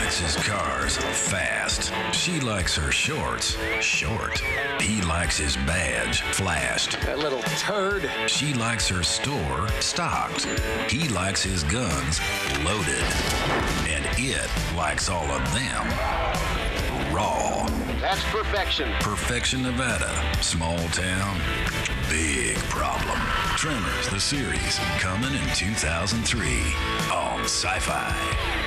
likes his cars fast. She likes her shorts short. He likes his badge flashed. That little turd. She likes her store stocked. He likes his guns loaded. And it likes all of them raw. That's perfection. Perfection, Nevada. Small town, big problem. Tremors, the series, coming in 2003 on Sci-Fi.